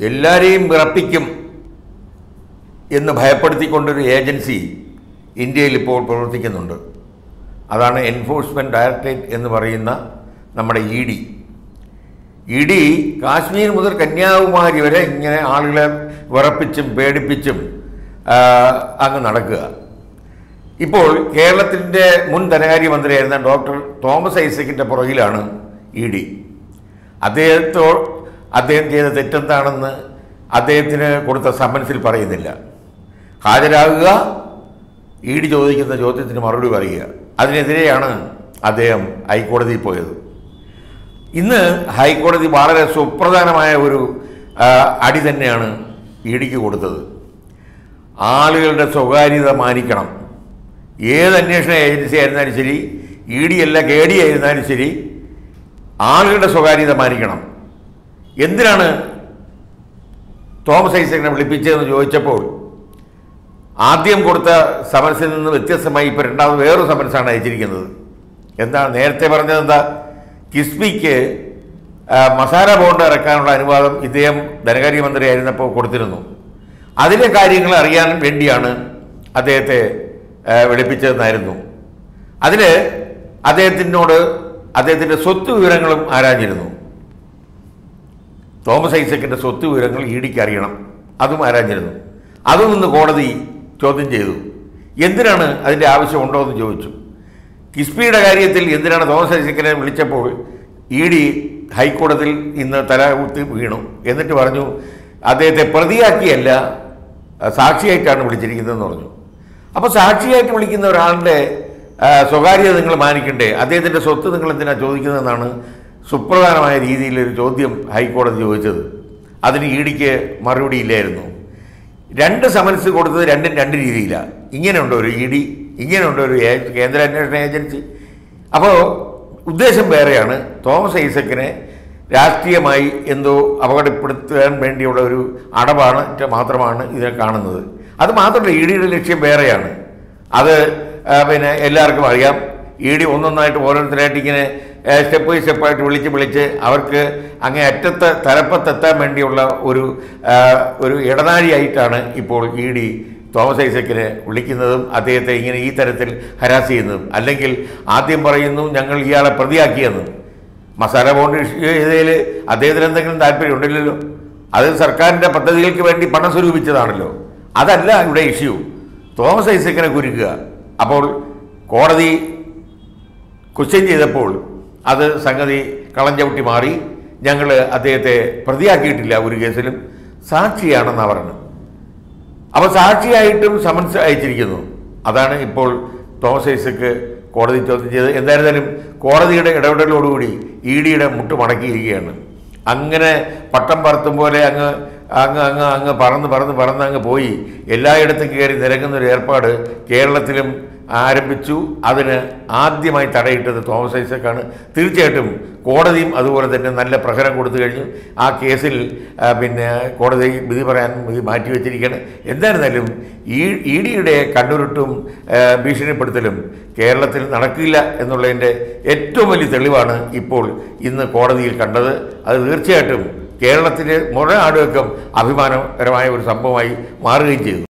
എല്ലാവരെയും വിറപ്പിക്കും എന്ന് ഭയപ്പെടുത്തിക്കൊണ്ടൊരു ഏജൻസി ഇന്ത്യയിൽ ഇപ്പോൾ പ്രവർത്തിക്കുന്നുണ്ട്. അതാണ് എൻഫോഴ്സ്മെൻറ്റ് ഡയറക്ടറേറ്റ് എന്ന് പറയുന്ന നമ്മുടെ ഇ ഡി കാശ്മീർ മുതൽ കന്യാകുമാരി വരെ ഇങ്ങനെ ആളുകളെ വിറപ്പിച്ചും പേടിപ്പിച്ചും അങ്ങ് നടക്കുക. ഇപ്പോൾ കേരളത്തിൻ്റെ മുൻ ധനകാര്യമന്ത്രിയായിരുന്ന ഡോക്ടർ തോമസ് ഐസക്കിൻ്റെ പുറകിലാണ് ഇ ഡി. അദ്ദേഹം ചെയ്ത തെറ്റെന്താണെന്ന് അദ്ദേഹത്തിന് കൊടുത്ത സമൻസിൽ പറയുന്നില്ല. ഹാജരാകുക, ഇ ഡി ചോദിക്കുന്ന ചോദ്യത്തിന് മറുപടി പറയുക. അതിനെതിരെയാണ് അദ്ദേഹം ഹൈക്കോടതിയിൽ പോയത്. ഇന്ന് ഹൈക്കോടതി വളരെ സുപ്രധാനമായ ഒരു അടി തന്നെയാണ് ഇ ഡിക്ക് കൊടുത്തത്. ആളുകളുടെ സ്വകാര്യത മാനിക്കണം. ഏത് അന്വേഷണ ഏജൻസി ആയിരുന്നാലും ശരി, ഇ ഡി അല്ല കെ ഡി ആയിരുന്നാലും ശരി, ആളുകളുടെ സ്വകാര്യത മാനിക്കണം. എന്തിനാണ് തോമസ് ഐസക്കിനെ വിളിപ്പിച്ചതെന്ന് ചോദിച്ചപ്പോൾ ആദ്യം കൊടുത്ത സമൻസിൽ നിന്ന് വ്യത്യസ്തമായി ഇപ്പോൾ രണ്ടാമത് വേറൊരു സമൻസാണ് അയച്ചിരിക്കുന്നത്. എന്താ നേരത്തെ പറഞ്ഞത്? എന്താ, കിസ്ബിക്ക് മസാല ബോണ്ട് ഇറക്കാനുള്ള അനുവാദം ഇദ്ദേഹം ധനകാര്യമന്ത്രി ആയിരുന്നപ്പോൾ കൊടുത്തിരുന്നു. അതിലെ കാര്യങ്ങൾ അറിയാൻ വേണ്ടിയാണ് അദ്ദേഹത്തെ വിളിപ്പിച്ചതെന്നായിരുന്നു. അതിൽ അദ്ദേഹത്തിൻ്റെ സ്വത്ത് വിവരങ്ങളും ആരാഞ്ഞിരുന്നു. തോമസ് ഐസക്കിൻ്റെ സ്വത്ത് വിവരങ്ങൾ ഇ ഡിക്ക് അറിയണം, അതും ആരാഞ്ഞിരുന്നു. അതും ഇന്ന് കോടതി ചോദ്യം ചെയ്തു. എന്തിനാണ് അതിൻ്റെ ആവശ്യമുണ്ടോ എന്ന് ചോദിച്ചു. കിസ്ബിയുടെ കാര്യത്തിൽ എന്തിനാണ് തോമസ് ഐസക്കിനെ വിളിച്ചപ്പോൾ ഇ ഡി ഹൈക്കോടതിയിൽ ഇന്ന് തലകുത്തി വീണു. എന്നിട്ട് പറഞ്ഞു അദ്ദേഹത്തെ പ്രതിയാക്കിയല്ല സാക്ഷിയായിട്ടാണ് വിളിച്ചിരിക്കുന്നതെന്ന് പറഞ്ഞു. അപ്പോൾ സാക്ഷിയായിട്ട് വിളിക്കുന്ന ഒരാളുടെ സ്വകാര്യത നിങ്ങൾ മാനിക്കണ്ടേ? അദ്ദേഹത്തിൻ്റെ സ്വത്ത് നിങ്ങൾ എന്തിനാണ് ചോദിക്കുന്നതെന്നാണ് സുപ്രധാനമായ രീതിയിലൊരു ചോദ്യം ഹൈക്കോടതി ചോദിച്ചത്. അതിന് ഇ ഡിക്ക് മറുപടി ഇല്ലായിരുന്നു. രണ്ട് സമൻസ് കൊടുത്തത് രണ്ടും രണ്ട് രീതിയിലാണ്. ഇങ്ങനെയുണ്ടോ ഒരു ഇ ഡി, ഇങ്ങനെയുണ്ടോ ഒരു കേന്ദ്ര അന്വേഷണ ഏജൻസി? അപ്പോൾ ഉദ്ദേശം വേറെയാണ്. തോമസ് ഐസക്കിനെ രാഷ്ട്രീയമായി എന്തോ അപകടപ്പെടുത്താൻ വേണ്ടിയുള്ള ഒരു അടവാണ് മാത്രമാണ് ഇതിനെ കാണുന്നത്. അത് മാത്രമല്ല, ഇ ഡിയുടെ ലക്ഷ്യം വേറെയാണ്. അത് എല്ലാവർക്കും അറിയാം. ഇ ഡി ഒന്നൊന്നായിട്ട് ഓരോരുത്തരായിട്ട് ഇങ്ങനെ സ്റ്റെപ്പ് ബൈ സ്റ്റെപ്പായിട്ട് വിളിച്ച് അവർക്ക് അങ്ങേ അറ്റത്തെ തലപ്പത്തെത്താൻ വേണ്ടിയുള്ള ഒരു ഇടനാഴിയായിട്ടാണ് ഇപ്പോൾ ഇ ഡി തോമസ് ഐസക്കിനെ വിളിക്കുന്നതും അദ്ദേഹത്തെ ഇങ്ങനെ ഈ തരത്തിൽ ഹരാസ് ചെയ്യുന്നതും. അല്ലെങ്കിൽ ആദ്യം പറയുന്നു ഞങ്ങൾ ഇയാളെ പ്രതിയാക്കിയെന്ന്. മസാല ബോണ്ട് ഇഷ്യൂ ചെയ്തതിൽ അദ്ദേഹത്തിന് എന്തെങ്കിലും താല്പര്യമുണ്ടില്ലല്ലോ. അത് സർക്കാരിൻ്റെ പദ്ധതികൾക്ക് വേണ്ടി പണം സ്വരൂപിച്ചതാണല്ലോ. അതല്ല ഇവിടെ ഇഷ്യൂ. തോമസ് ഐസക്കിനെ കുരുക്കുക. അപ്പോൾ കോടതി ക്വസ്റ്റ്യൻ ചെയ്തപ്പോൾ അത് സംഗതി കളം ചവിട്ടി മാറി. ഞങ്ങൾ അദ്ദേഹത്തെ പ്രതിയാക്കിയിട്ടില്ല ഒരു കേസിലും, സാക്ഷിയാണെന്നാണ് പറഞ്ഞത്. അപ്പോൾ സാക്ഷിയായിട്ടും സമൻസ് അയച്ചിരിക്കുന്നു. അതാണ് ഇപ്പോൾ തോമസ് ഐസക്ക് കോടതി ചോദ്യം ചെയ്തത്. എന്തായിരുന്നാലും കോടതിയുടെ ഇടപെടലോടുകൂടി ഇ ഡിയുടെ മുട്ട് മടക്കിയിരിക്കുകയാണ്. അങ്ങനെ പട്ടം പറത്തും പോലെ അങ്ങ് പറന്ന് അങ്ങ് പോയി എല്ലായിടത്തും കയറി നിരങ്ങുന്നൊരു ഏർപ്പാട് കേരളത്തിലും ആരംഭിച്ചു. അതിന് ആദ്യമായി തടയിട്ടത് തോമസ് ഐസക്കാണ്. തീർച്ചയായിട്ടും കോടതിയും അതുപോലെ തന്നെ നല്ല പ്രഹരം കൊടുത്തു കഴിഞ്ഞു. ആ കേസിൽ കോടതി വിധി പറയാൻ മാറ്റിവെച്ചിരിക്കുകയാണ്. എന്തായിരുന്നാലും ഇ ഡിയുടെ കണ്ണുരുട്ടും ഭീഷണിപ്പെടുത്തലും കേരളത്തിൽ നടക്കില്ല എന്നുള്ളതിൻ്റെ ഏറ്റവും വലിയ തെളിവാണ് ഇപ്പോൾ ഇന്ന് കോടതിയിൽ കണ്ടത്. അത് തീർച്ചയായിട്ടും കേരളത്തിലെ മുഴുവൻ ആളുകൾക്കും അഭിമാനകരമായ ഒരു സംഭവമായി മാറുകയും ചെയ്തു.